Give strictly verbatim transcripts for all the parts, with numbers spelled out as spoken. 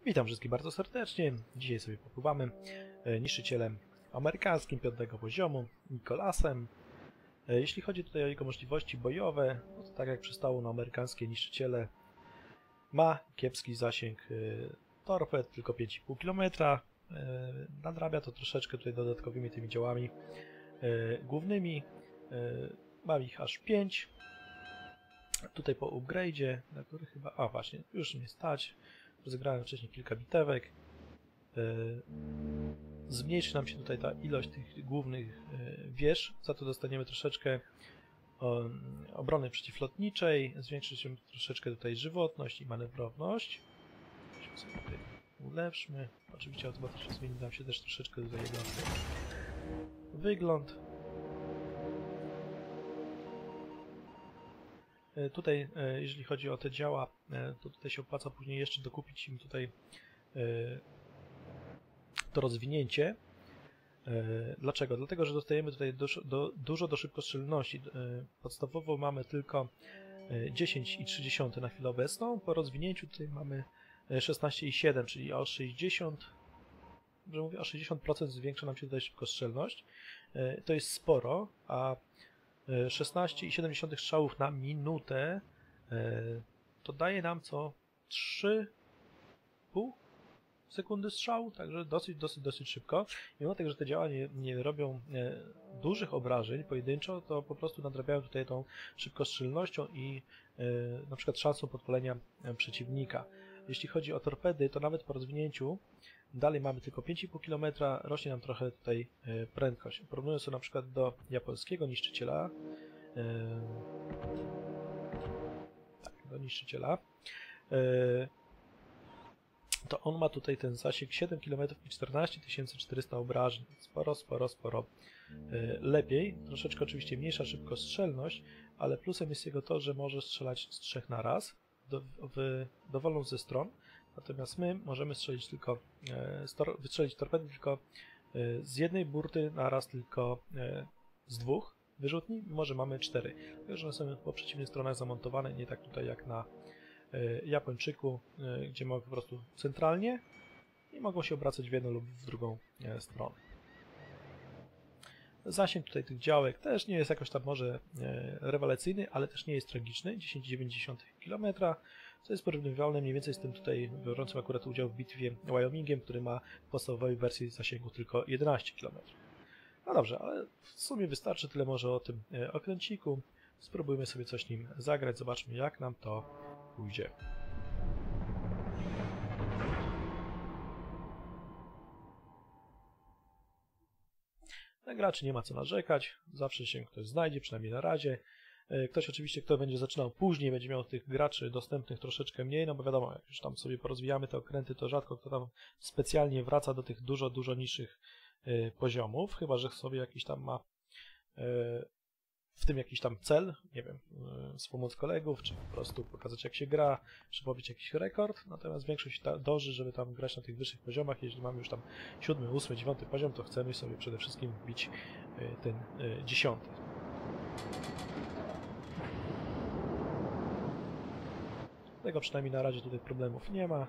Witam wszystkich bardzo serdecznie. Dzisiaj sobie popływamy niszczycielem amerykańskim piątego poziomu, Nicholasem. Jeśli chodzi tutaj o jego możliwości bojowe, no to tak jak przystało na amerykańskie niszczyciele, ma kiepski zasięg torped, tylko pięć i pół kilometra. Nadrabia to troszeczkę tutaj dodatkowymi tymi działami głównymi. Mam ich aż pięć. Tutaj po upgrade'zie, na który chyba... A właśnie, już mnie stać. Rozegrałem wcześniej kilka bitewek. Zmniejszy nam się tutaj ta ilość tych głównych wież, za to dostaniemy troszeczkę obrony przeciwlotniczej, zwiększy się troszeczkę tutaj żywotność i manewrowność. Sobie tutaj ulepszmy. Oczywiście automatycznie zmieni nam się też troszeczkę tutaj jego wygląd. Tutaj, jeżeli chodzi o te działa, to tutaj się opłaca później jeszcze dokupić im tutaj to rozwinięcie. Dlaczego? Dlatego, że dostajemy tutaj do, do, dużo do szybkostrzelności. Podstawowo mamy tylko dziesięć i trzy dziesiąte na chwilę obecną. Po rozwinięciu tutaj mamy szesnaście i siedem, czyli o sześćdziesiąt, że mówię, o sześćdziesiąt procent zwiększa nam się tutaj szybkostrzelność. To jest sporo, a szesnaście i siedem dziesiątych strzałów na minutę to daje nam co trzy i pół sekundy strzału, także dosyć, dosyć, dosyć szybko. Mimo tego, że te działa nie, nie robią dużych obrażeń pojedynczo, to po prostu nadrabiają tutaj tą szybkostrzelnością i na przykład szansą podpalenia przeciwnika. Jeśli chodzi o torpedy, to nawet po rozwinięciu dalej mamy tylko pięć i pół kilometra, rośnie nam trochę tutaj prędkość. Porównując to na przykład do japońskiego niszczyciela, tak, do niszczyciela, to on ma tutaj ten zasięg siedem kilometrów i czternaście tysięcy czterysta obrażeń. Sporo, sporo, sporo lepiej. Troszeczkę oczywiście mniejsza szybkostrzelność, ale plusem jest jego to, że może strzelać z trzech na raz, do, w dowolną ze stron. Natomiast my możemy strzelić tylko, e, wystrzelić torpedy tylko e, z jednej burty na raz, tylko e, z dwóch wyrzutni, mimo że mamy cztery. Także one są po przeciwnych stronach zamontowane, nie tak tutaj jak na e, Japończyku, e, gdzie mogą po prostu centralnie i mogą się obracać w jedną lub w drugą e, stronę. Zasięg tutaj tych działek też nie jest jakoś tam może e, rewelacyjny, ale też nie jest tragiczny, dziesięć i dziewięć dziesiątych kilometra, co jest porównywalne mniej więcej z tym tutaj biorącym akurat udział w bitwie Wyomingiem, który ma w podstawowej wersji zasięgu tylko jedenaście kilometrów. No dobrze, ale w sumie wystarczy tyle może o tym e, okręciku. Spróbujmy sobie coś nim zagrać, zobaczmy jak nam to pójdzie. Na graczy nie ma co narzekać, zawsze się ktoś znajdzie, przynajmniej na razie. Ktoś oczywiście, kto będzie zaczynał później, będzie miał tych graczy dostępnych troszeczkę mniej, no bo wiadomo, jak już tam sobie porozwijamy te okręty, to rzadko kto tam specjalnie wraca do tych dużo, dużo niższych y, poziomów, chyba że sobie jakiś tam ma y, w tym jakiś tam cel, nie wiem, y, wspomóc kolegów, czy po prostu pokazać jak się gra, czy pobić jakiś rekord, natomiast większość ta, dąży, żeby tam grać na tych wyższych poziomach. Jeśli mamy już tam siódmy, ósmy, dziewiąty poziom, to chcemy sobie przede wszystkim wbić y, ten y, dziesiąty. Tego przynajmniej na razie tutaj problemów nie ma.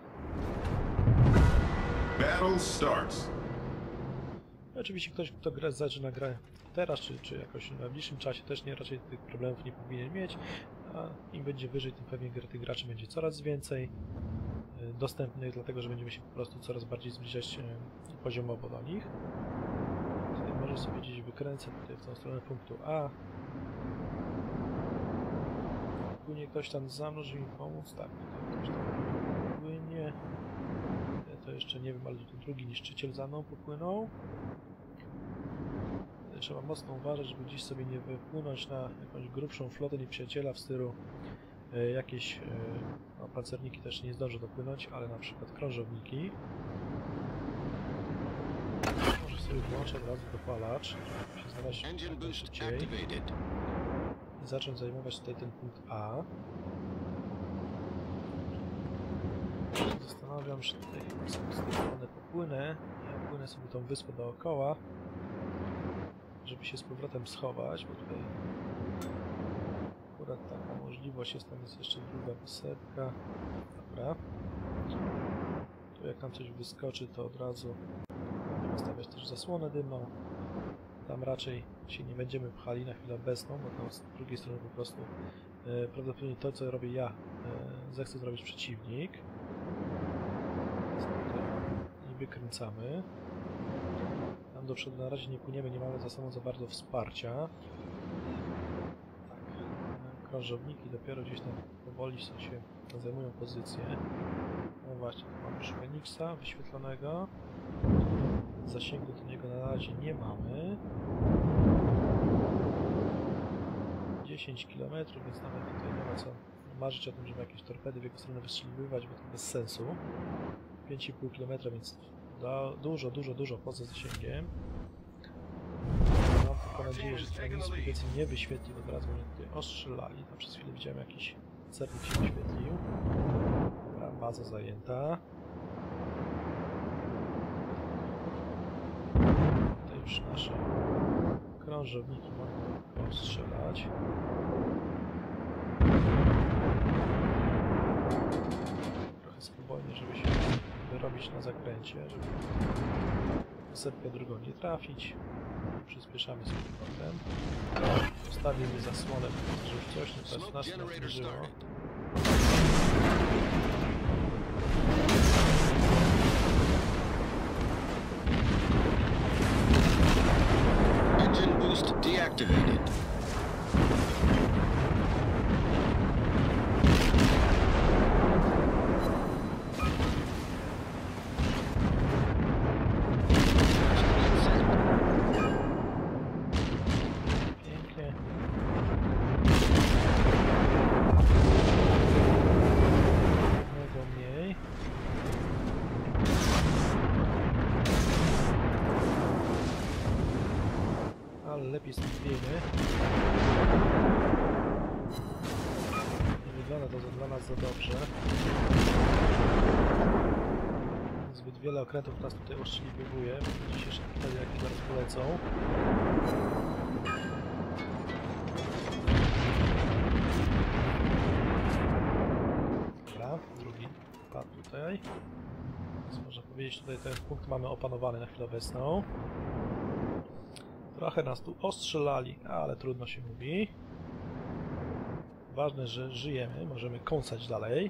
Battle starts. Oczywiście ktoś, kto gra, zaczyna grę teraz, czy, czy jakoś na bliższym czasie, też nie, raczej tych problemów nie powinien mieć. A im będzie wyżej, tym pewnie tych graczy będzie coraz więcej dostępnych, dlatego że będziemy się po prostu coraz bardziej zbliżać poziomowo do nich. Tutaj może sobie gdzieś wykręcę tutaj w tą stronę punktu A. Płynie ktoś tam za mną, żeby mi pomóc. Tak, ktoś tam płynie. Ja to jeszcze nie wiem, ale tu drugi niszczyciel za mną popłynął. Trzeba mocno uważać, żeby gdzieś sobie nie wypłynąć na jakąś grubszą flotę nieprzyjaciela w stylu e, jakieś... E, no, pancerniki też nie zdążą dopłynąć, ale na przykład krążowniki. Może sobie włączę od razu dopalacz, żeby się znaleźć szybciej. I zacząć zajmować tutaj ten punkt A. Zastanawiam się, tutaj chyba sobie z tej strony popłynę. Ja płynę sobie tą wyspę dookoła, żeby się z powrotem schować, bo tutaj akurat taka możliwość jest, tam jest jeszcze druga wysepka. Dobra. Tu jak tam coś wyskoczy, to od razu będziemy stawiać też zasłonę dymną. Tam raczej się nie będziemy pchali na chwilę obecną, bo tam z drugiej strony po prostu e, prawdopodobnie to, co robię ja, e, zechce zrobić przeciwnik. I wykręcamy. Tam do przodu na razie nie płyniemy, nie mamy za sobą za bardzo wsparcia. Tak, krążowniki dopiero gdzieś tam powoli się zajmują pozycję. No właśnie, tu mamy już Feniksa wyświetlonego. Zasięgu do niego na razie nie mamy. dziesięć kilometrów, więc nawet tutaj nie ma co marzyć o tym, żeby jakieś torpedy w jego stronę wystrzeliwywać, bo to bez sensu. pięć i pół kilometra, więc do, dużo, dużo, dużo poza zasięgiem. Mam tylko nadzieję, że ten nic powiedzmy nie wyświetlił od razu, że tutaj ostrzelali. Tam przez chwilę widziałem jakiś cernik się wyświetlił. Dobra, baza zajęta. Tutaj już nasze krążowniki mogą ostrzelać. Trochę spokojnie, żeby się wyrobić na zakręcie, żeby setkę drugą nie trafić. Przyspieszamy z powrotem. Zostawimy zasłonę, że już coś teraz nas nie zbliżyło. Engine boost deactivated. Pięknie. Jednego mniej. Ale lepiej stąd wiemy. Nie wygląda to dla nas za dobrze. Zbyt wiele okrętów nas tutaj oszczeliwuje. Dzisiejsze wtedy jakie zaraz polecą. Dobra, drugi padł tutaj. Więc można powiedzieć, tutaj ten punkt mamy opanowany na chwilę obecną. Trochę nas tu ostrzelali, ale trudno się mówi. Ważne, że żyjemy, możemy kąsać dalej.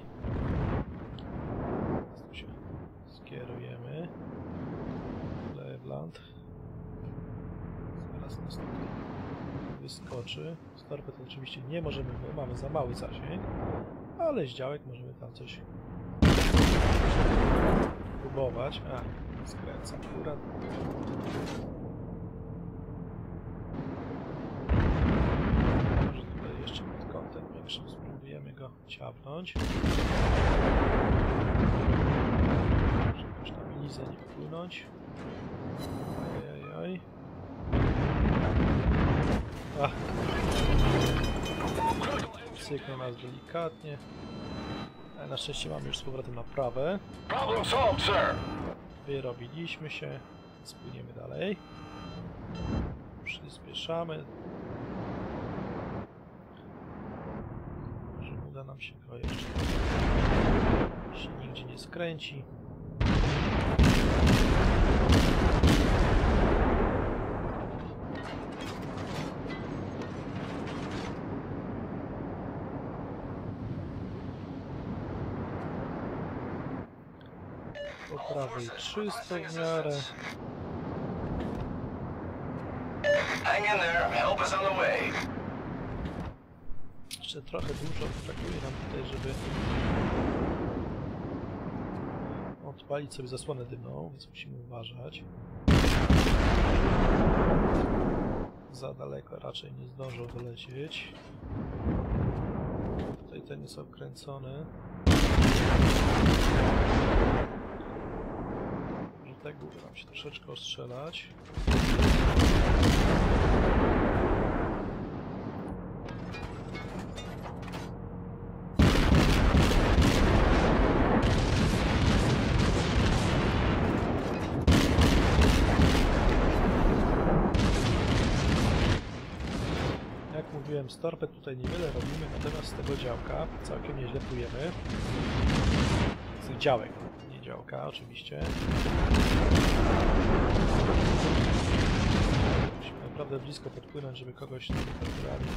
Tu się skierujemy. Cleveland. Zaraz nas tutaj wyskoczy. Z torped oczywiście nie możemy, bo mamy za mały zasięg, ale z działek możemy tam coś próbować. A, skręcam akurat. Jeszcze pod kątem większym spróbujemy go ciapnąć. Żeby już na milizę nie wpłynąć. Ajajaj. Ach. Cyknął nas delikatnie. Ale na szczęście mamy już z powrotem naprawę. Problem solved, sir. Wyrobiliśmy się. Spłyniemy dalej. Przyspieszamy. Uda nam się go jeszcze, się nigdzie nie skręci. Po prawej czysto w miarę. Hang in there. Help is on the way. Jeszcze trochę dużo brakuje nam tutaj, żeby odpalić sobie zasłonę dymną, więc musimy uważać. Za daleko raczej nie zdążą dolecieć. Tutaj ten jest okręcony. Może tak uda nam się troszeczkę ostrzelać. Mówiłem, z torped tutaj niewiele robimy, natomiast z tego działka całkiem nieźle płujemy. Z tych działek, nie działk. K oczywiście. Musimy naprawdę blisko podpłynąć, żeby kogoś naturalnie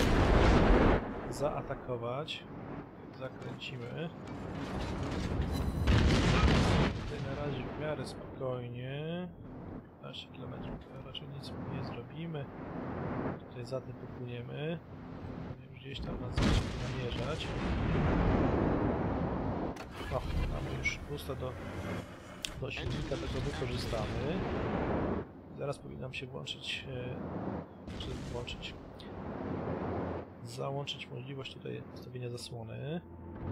zaatakować. Zakręcimy. Tutaj na razie w miarę spokojnie. piętnaście kilometrów to raczej nic nie zrobimy. Tutaj za tym popłyniemy. Już gdzieś tam nas zacznie namierzać. O, mamy już pusto do, do silnika, tego wykorzystamy. Zaraz powinnam się włączyć, e, czy włączyć, załączyć możliwość tutaj ustawienia zasłony.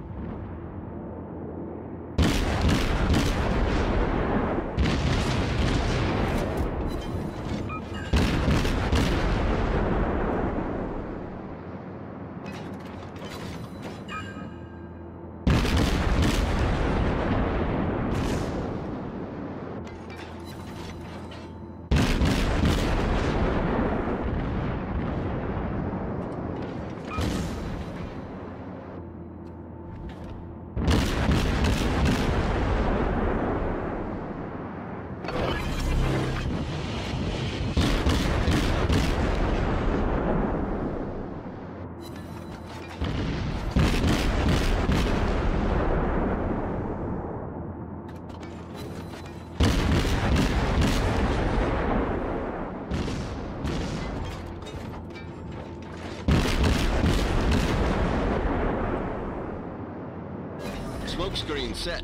Smoke screen set.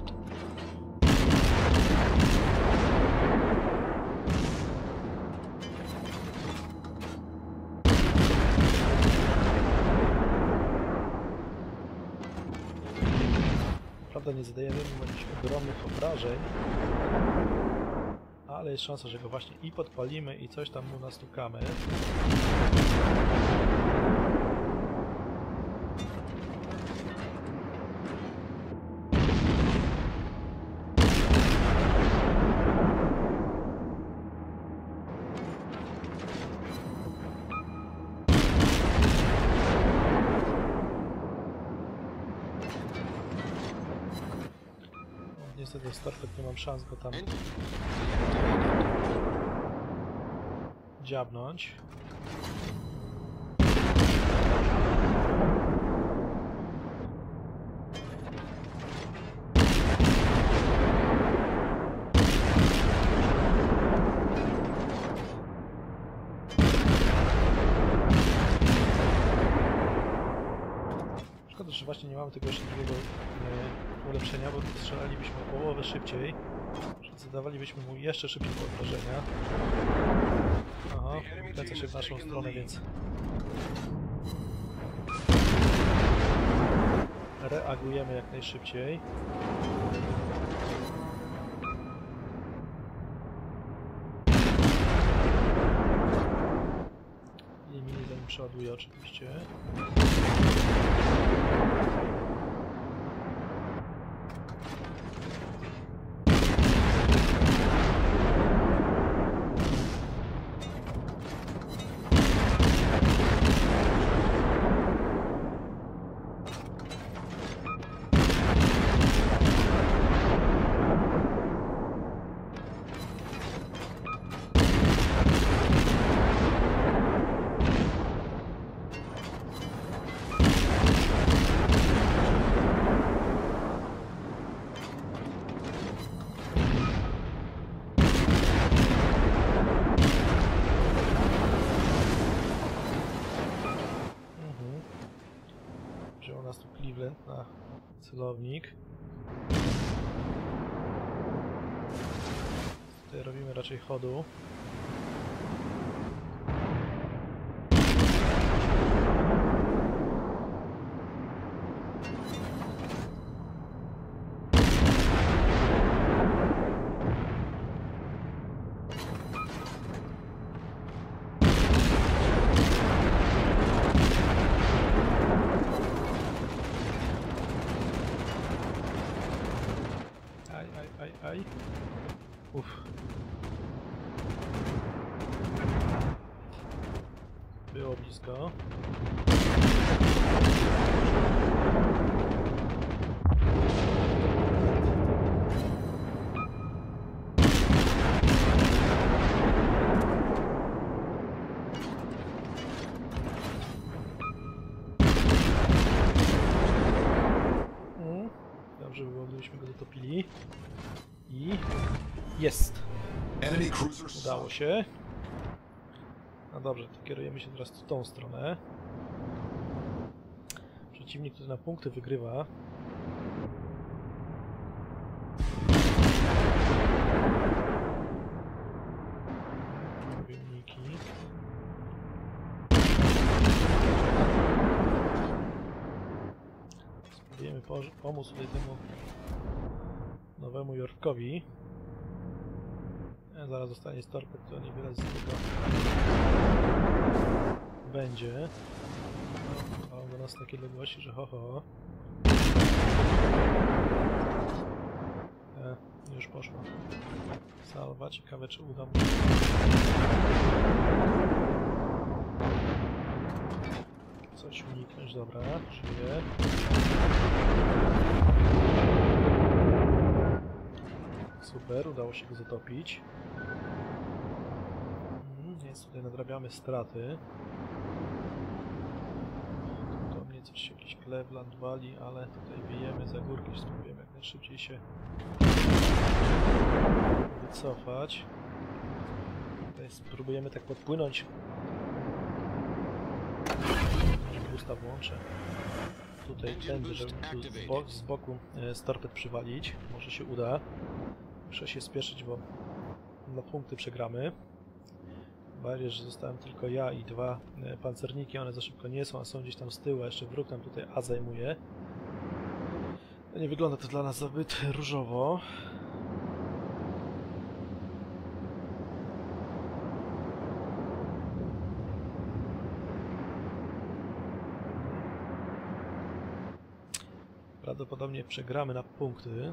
Prawda, nie zadajemy mu jakichś ogromnych obrażeń, ale jest szansa, że go właśnie i podpalimy i coś tam mu nastukamy. Niestety z torped nie mam szans go tam dziabnąć. Szkoda, że właśnie nie mamy tego jeszcze drugiego e, ulepszenia, bo strzelalibyśmy o połowę szybciej. Zadawalibyśmy mu jeszcze szybciej obrażenia. Aha, kręca się w naszą stronę, więc reagujemy jak najszybciej. I mini zanim przeładuje oczywiście. Na celownik. Tutaj robimy raczej chodu. Aj. Uff. Było blisko. Dobrze by było, gdybyśmy go zatopili. I... jest! Enemy cruiser Udało sunk. się. No dobrze, to kierujemy się teraz w tą stronę. Przeciwnik tutaj na punkty wygrywa. Robię uniki. Spróbujemy po pomóc tutaj temu nowemu Jorkowi. E, zaraz zostanie z torped, to niewiele z tego będzie. No, do nas takie odległości, że ho ho. E, już poszło. Salwa, ciekawe czy uda mu się. Coś uniknąć, dobra, żyje. Super, udało się go zatopić. Mhm, więc tutaj nadrabiamy straty. Do mnie coś jakiś Cleveland wali, ale tutaj bijemy za górkę, spróbujemy jak najszybciej się wycofać. Tutaj spróbujemy tak podpłynąć. Boosta włączę. Tutaj tędy, żeby tu z, bo z boku e, z torped przywalić. Może się uda. Muszę się spieszyć, bo na punkty przegramy. Bardziej, że zostałem tylko ja i dwa e, pancerniki. One za szybko nie są, a są gdzieś tam z tyłu. A jeszcze wróg nam tutaj A zajmuje. Nie wygląda to dla nas zbyt różowo. Prawdopodobnie przegramy na punkty.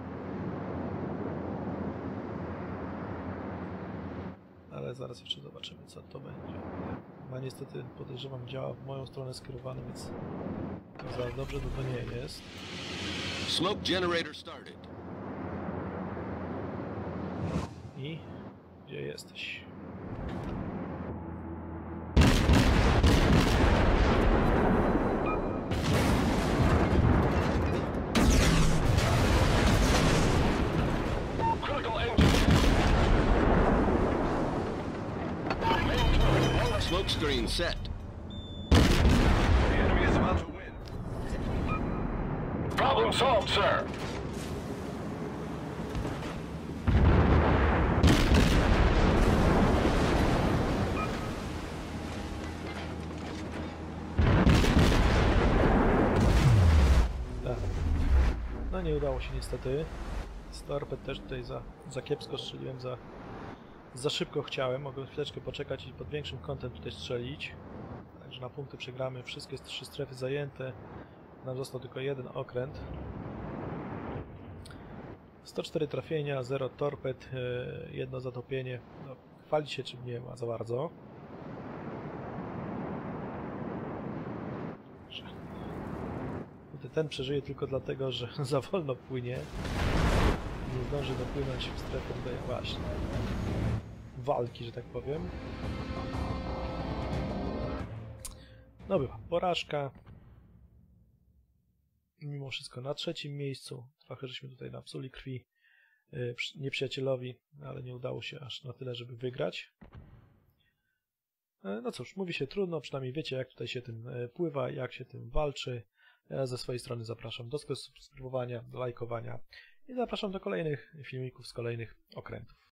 Ale zaraz jeszcze zobaczymy, co to będzie. Ma niestety, podejrzewam, działa w moją stronę skierowany, więc to za dobrze to, to nie jest. Smoke generator started. I gdzie jesteś? Smoke screen set. The enemy is about to win. Problem solved, sir. Tak. No nie udało się niestety. Z torped też tutaj za, za kiepsko strzeliłem, za, za szybko chciałem. Mogłem chwileczkę poczekać i pod większym kątem tutaj strzelić. Także na punkty przegramy. Wszystkie trzy strefy zajęte. Nam został tylko jeden okręt. sto cztery trafienia, zero torped, jedno zatopienie. No, chwalić się czym nie ma za bardzo. Ten przeżyje tylko dlatego, że za wolno płynie. Nie zdąży dopłynąć w strefę tutaj właśnie walki, że tak powiem. No była porażka. Mimo wszystko na trzecim miejscu. Trochę żeśmy tutaj napsuli krwi yy, nieprzyjacielowi, ale nie udało się aż na tyle, żeby wygrać. Yy, no cóż, mówi się trudno, przynajmniej wiecie jak tutaj się tym yy, pływa, jak się tym walczy. Ja ze swojej strony zapraszam do subskrybowania, do lajkowania i zapraszam do kolejnych filmików z kolejnych okrętów.